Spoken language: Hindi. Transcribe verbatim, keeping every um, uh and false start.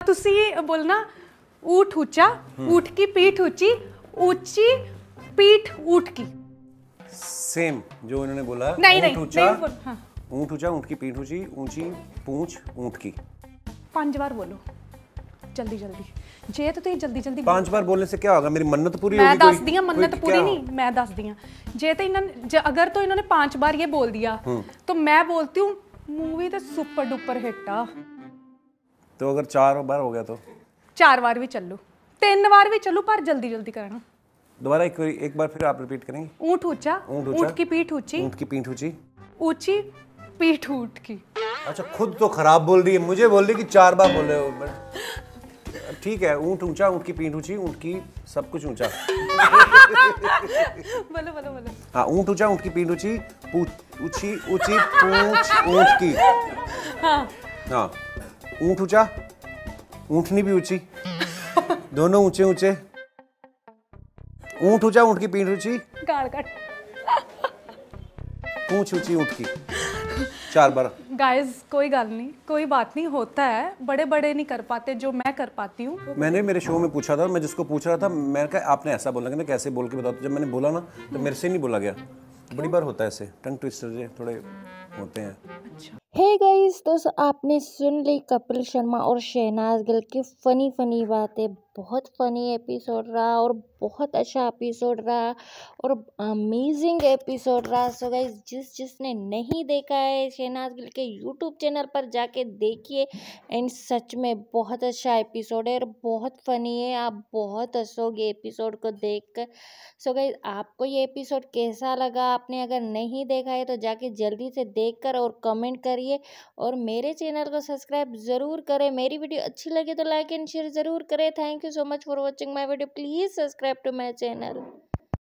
तुसी बोलना ऊँट ऊंचा, ऊँट की पीठ ऊंची, ऊंची पीठ ऊँट की। सेम जो इन्होंने बोला। नहीं नहीं ऊँट ऊँट हाँ। ऊँट ऊंचा, ऊँट की पीठ ऊंची, ऊंची पूंछ ऊँट की। पांच बार बोलो जल्दी जल्दी। जे तो तुम जल्दी जल्दी पांच बार बोलने से क्या होगा? मेरी मन्नत पूरी मैं होगी? दस दिया मन्नत पूरी नहीं, मैं दस दिया। जे तो इन्होंने अगर तो इन्होंने पांच बार ये बोल दिया तो मैं बोलती हूँ मूवी तो सुपर डुपर हिट आ। तो अगर चार बार हो गया तो चार बार भी चलू, तीन बार भी चलू, पर जल्दी जल्दी करना। दोबारा एक एक बार फिर आप रिपीट करेंगे। ऊँट ऊंचा, ऊँट की पीठ ऊंची, ऊँट की पीठ ऊंची, ऊंची पीठ ऊँट की। अच्छा खुद तो खराब बोल रही है, मुझे बोल रही कि चार बार बोल रहे हो। ठीक है, ऊँट ऊंचा, ऊँट की पीठ ऊंची, ऊँट की सब कुछ ऊंचा। बोलो बोलो बोलो। हाँ, ऊँट ऊंचा, ऊँट की पीठ ऊंची, ऊंची ऊंची पूंछ ऊँट की। हाँ हाँ, ऊँट ऊंचा, ऊँटनी भी ऊंची, दोनों ऊंचे ऊंचे। ऊँट ऊंचा, ऊँट की पीठ ऊंची, गाल काट। पूंछ ऊंची ऊँट की। चार बार। गाइस कोई गल नहीं, कोई बात नहीं, होता है, बड़े बड़े नहीं कर पाते जो मैं कर पाती हूँ। मैंने मेरे शो में पूछा था, मैं जिसको पूछ रहा था, मैंने कहा आपने ऐसा बोला, कहते कैसे बोल के बताओ। तो जब मैंने बोला ना तो मेरे से नहीं बोला गया। बड़ी बार होता है ऐसे, टंग ट्विस्टर थोड़े होते हैं। अच्छा हे गाइस, दोस्तों आपने सुन ली कपिल शर्मा और शहनाज गिल की फ़नी फ़नी बातें। बहुत फ़नी एपिसोड रहा और बहुत अच्छा एपिसोड रहा और अमेजिंग एपिसोड रहा। सो गाइस, जिस जिसने नहीं देखा है शहनाज गिल के यूट्यूब चैनल पर जाके देखिए। एंड सच में बहुत अच्छा एपिसोड है और बहुत फ़नी है, आप बहुत हंसोगे एपिसोड को देख कर। सो गाइस, आपको ये एपिसोड कैसा लगा? आपने अगर नहीं देखा है तो जाके जल्दी से देख कर और कमेंट करिए और मेरे चैनल को सब्सक्राइब ज़रूर करें। मेरी वीडियो अच्छी लगे तो लाइक एंड शेयर ज़रूर करें। Thank you so much for watching my video. Please subscribe to my channel.